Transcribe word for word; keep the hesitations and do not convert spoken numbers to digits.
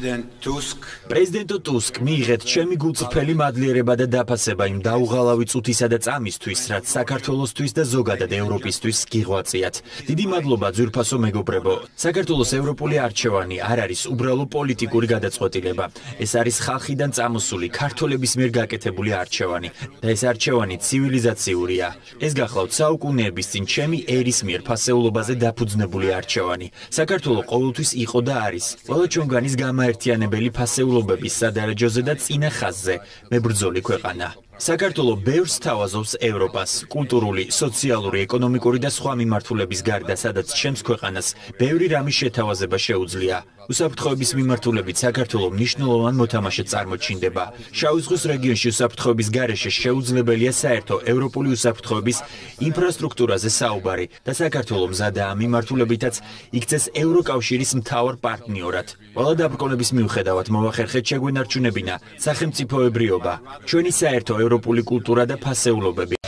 President Tusk. Პრეზიდენტო ტუსკ, მიიღეთ ჩემი გულწრფელი მადლიერება და დაფასება იმ დაუღალავი წუთისა და წამისთვის, რაც საქართველოსთვის და ზოგადად ევროპისთვის გიღვაწიათ. დიდი მადლობა ძვირფასო მეგობრებო. საქართველოს ევროპული არჩევანი არ არის უბრალო პოლიტიკური გადაწყვეტილება. ეს არის ხალხიდან წამოსული ქართველების მიერ გაკეთებული არჩევანი და ეს არჩევანი ცივილიზაციურია. ეს გახლავთ საუკუნეების წინ ჩემი ერის მიერ ფასეულობაზე დაფუძნებული არჩევანი. საქართველო ყოველთვის იყო და არის ყველა ჩვენგანის გამაერთიანებელი ფასეულობების სადარაჯოზე და წინა ხაზზე მებრძოლი ქვეყანა. საქართველო ბევრს თავაზობს ევროპას, კულტურული, სოციალური, ეკონომიკური და სხვა მიმართულების გარდა, სადაც ჩემს ქვეყანას ბევრი რამის შეთავაზება შეუძლია. უსაფრთხოების მიმართულებით საქართველო მნიშვნელოვან მოთამაშედ წარმოჩინდება. შავი ზღვის რეგიონში უსაფრთხოების გარეშე შეუძლებელია საერთო ევროპული უსაფრთხოების ინფრასტრუქტურაზე საუბარი და საქართველო მზადაა ამ მიმართულებითაც იქცეს ევროკავშირის მთავარ პარტნიორად. ყველა დაბრკონების მიუხედავად მოვახერხეთ შეგვენარჩუნებინა სახელმწიფოებრიობა, ჩვენი საერთო ევროპული კულტურა და ფასეულობები.